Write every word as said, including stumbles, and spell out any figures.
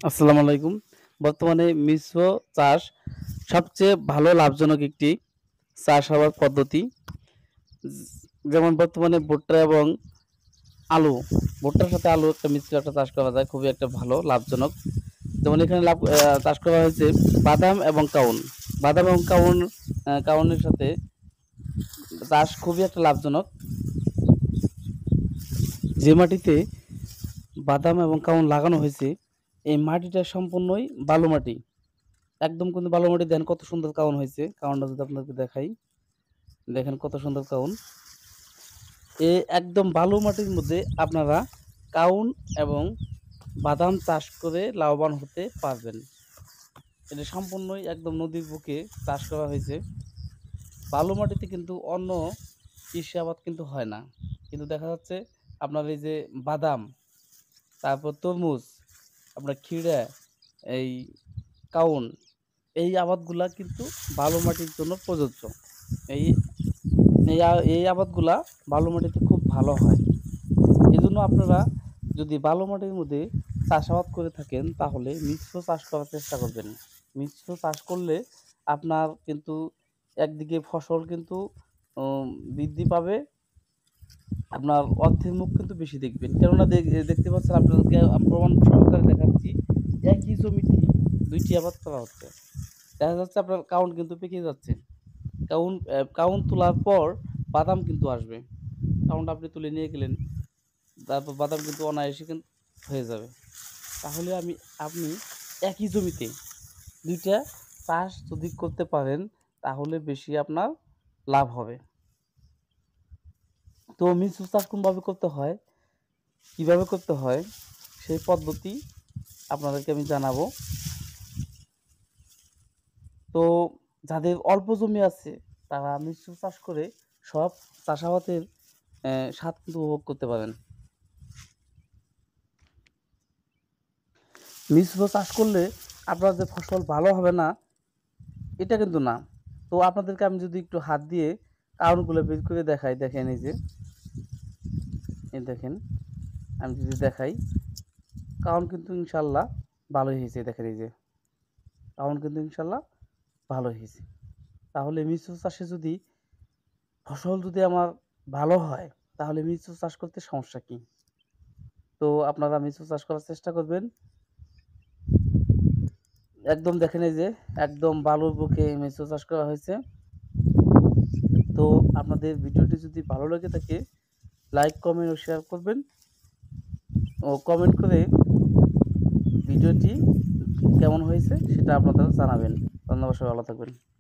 আসসালামু আলাইকুম। বর্তমানে মিশ্র চাষ সবচেয়ে ভালো লাভজনক একটি চাষাবাদ পদ্ধতি। জ যেমন বর্তমানে ভুট্টা এবং আলু, ভুট্টার সাথে আলু একটা মিশ্র একটা চাষ করা যায়। খুবই একটা ভালো লাভজনক। যেমন এখানে লাভ আ চাষ করা হয়েছে বাদাম এবং কাউন। বাদাম এবং কাউন আ কাউনের সাথে চাষ খুবই একটা লাভজনক। যে মাটিতে বাদাম এবং কাউন লাগানো হয়েছে, এই মাটিটা সম্পূর্ণই বালু মাটি। একদম কিন্তু বালু মাটি দেখেন কত সুন্দর কাউন হয়েছে। কাউনটা যদি আপনাকে দেখাই, দেখেন কত সুন্দর কাউন। এ একদম বালু মাটির মধ্যে আপনারা কাউন এবং বাদাম চাষ করে লাভবান হতে পারবেন। এটা সম্পূর্ণই একদম নদীর বুকে চাষ করা হয়েছে। বালু মাটিতে কিন্তু অন্য কৃষি আবাদ কিন্তু হয় না। কিন্তু দেখা যাচ্ছে আপনার এই যে বাদাম, তারপর তরমুজ, আপনার ক্ষীরা, এই কাউন, এই আবাদগুলা কিন্তু বালু মাটির জন্য প্রযোজ্য। এই এই আ এই আবাদগুলা বালু মাটিতে খুব ভালো হয়। এজন্য আপনারা যদি বালু মাটির মধ্যে চাষাবাদ করে থাকেন তাহলে মিশ্র চাষ করার চেষ্টা করবেন। মিশ্র চাষ করলে আপনার কিন্তু একদিকে ফসল কিন্তু উম বৃদ্ধি পাবে, আপনার অর্থের মুখ কিন্তু বেশি দেখবেন। কেননা দে দেখতে পাচ্ছেন আপনাদেরকে আমি প্রমাণ সহকারে দেখাচ্ছি। একই জমিতে দুই টি আবাদ করা হচ্ছে। দেখা যাচ্ছে আপনার কাউন কিন্তু পেকে যাচ্ছে। কাউন অ্যা কাউন তোলার পর বাদাম কিন্তু আসবে। কাউনটা আপনি তুলে নিয়ে গেলেন। তারপর বাদাম কিন্তু অনায়াসে কিন্তু হয়ে যাবে। তাহলে আমি আপনি একই জমিতে দুই টা চাষ যদি করতে পারেন তাহলে বেশি আপনার লাভ হবে। তো মিশ্র চাষ কোনভাবে করতে হয়, কিভাবে করতে হয় সেই পদ্ধতি আপনাদেরকে আমি জানাবো। তো যাদের অল্প জমি আছে তারা মিশ্র চাষ করে সব চাষাবাদের অ্যা স্বাদ কিন্তু উপভোগ করতে পারেন। মিশ্র চাষ করলে আপনার যে ফসল ভালো হবে না এটা কিন্তু না। তো আপনাদেরকে আমি যদি একটু হাত দিয়ে কাউনগুলো বের করে দেখাই, দেখেন এই যে, এই দেখেন আমি যদি দেখাই কাউন কিন্তু ইনশাআল্লাহ ভালোই হয়েছে। দেখেন এই যে কাউন কিন্তু ইনশাআল্লাহ ভালো হয়েছে। তাহলে মিশ্র চাষে যদি ফসল যদি আমার ভালো হয় তাহলে মিশ্র চাষ করতে সমস্যা কি? তো আপনারা মিশ্র চাষ করার চেষ্টা করবেন। একদম দেখেন এই যে একদম বালুর বুকে মিশ্র চাষ করা হয়েছে। তো আপনাদের ভিডিওটি যদি ভালো লেগে থাকে লাইক, কমেন্ট ও শেয়ার করবেন ও কমেন্ট করে ভিডিওটি কেমন হয়েছে সেটা আপনারা জানাবেন। ধন্যবাদ, সবাই ভালো থাকবেন।